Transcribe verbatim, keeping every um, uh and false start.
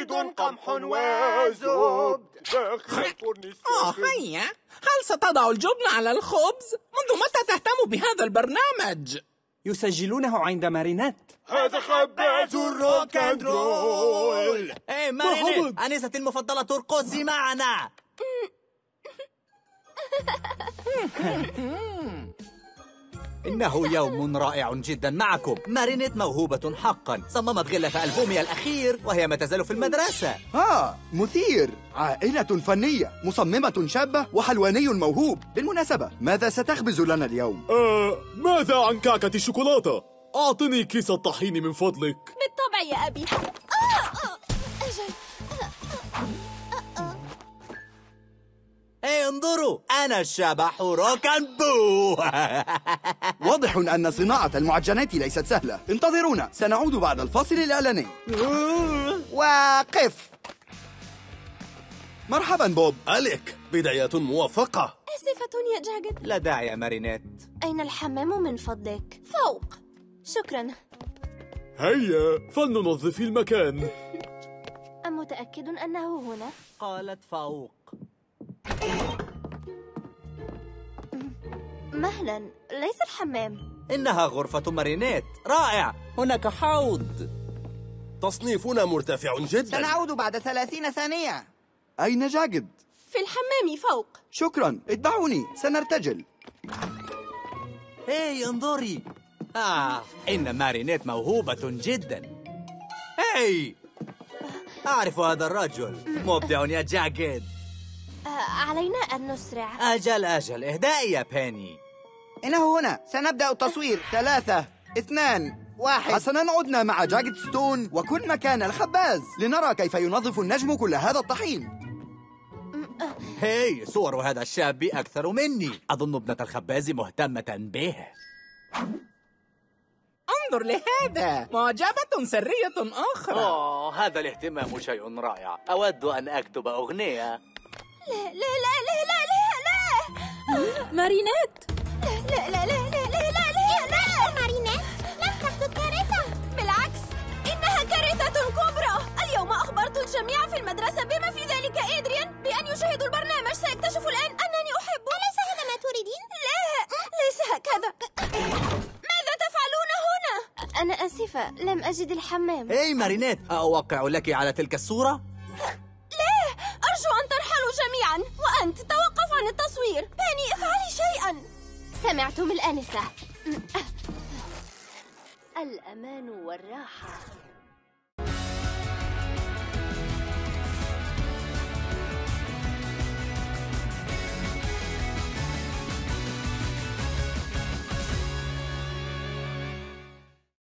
زبيب قمح وزبد داخل الفرن. آه هيا، هل ستضع الجبن على الخبز؟ منذ متى تهتم بهذا البرنامج؟ يسجلونه عند مارينيت. هذا خباز الروك اند رول. ايه مارينيت، أنستي المفضلة ترقصي معنا. إنه يوم رائع جدا معكم. مارينيت موهوبة حقا، صممت غلة ألبومها الأخير وهي ما تزال في المدرسة. ها مثير، عائلة فنية، مصممة شابة وحلواني موهوب. بالمناسبة ماذا ستخبز لنا اليوم؟ آه، ماذا عن كعكة الشوكولاتة؟ أعطني كيس الطحين من فضلك. بالطبع يا أبي. آه آه أجل. ايه انظروا، أنا الشبح روكان بو. واضح أن صناعة المعجنات ليست سهلة. انتظرونا، سنعود بعد الفاصل الإعلاني. واقف. مرحبا بوب. أليك، بداية موفقة. آسفة يا جاجد. لا داعي يا مارينيت. أين الحمام من فضلك؟ فوق. شكرا. هيا فلننظف المكان. أم متأكد أنه هنا؟ قالت فوق. مهلا، ليس الحمام. إنها غرفة مارينيت. رائع. هناك حوض. تصنيفنا مرتفع جدا. سنعود بعد ثلاثين ثانية. أين جاجد؟ في الحمام فوق. شكرا، اتبعوني، سنرتجل. هاي انظري. آه، إن مارينيت موهوبة جدا. هاي، أعرف هذا الرجل مبدع يا جاجد. آه، علينا أن نسرع. أجل أجل، اهدئي يا باني. إنه هنا، سنبدأ التصوير. ثلاثة، اثنان، واحد. حسنا، عدنا مع جاجد ستون وكن مكان الخباز لنرى كيف ينظف النجم كل هذا الطحين. هاي، صور هذا الشاب أكثر مني. أظن ابنة الخباز مهتمة به. انظر لهذا، معجبة سرية أخرى. أوه، هذا الاهتمام شيء رائع. أود أن أكتب أغنية. لا لا لا لا لا لا لا. مارينيت. لا لا لا لا لا لا لا لا. مارينيت، لم تحدث كارثة. بالعكس، إنها كارثة كبرى. اليوم أخبرت الجميع في المدرسة بما في ذلك إدريان بأن يشاهدوا البرنامج. سيكتشف الآن أنني أحبه. أليس هذا ما تريدين؟ لا، ليس هكذا. ماذا تفعلون هنا؟ أنا آسفة، لم أجد الحمام. هاي مارينيت، أوقع لك على تلك الصورة؟ أرجو أن ترحلوا جميعا، وأنت توقف عن التصوير. باني، افعلي شيئا. سمعتم الآنسة. الأمان والراحة.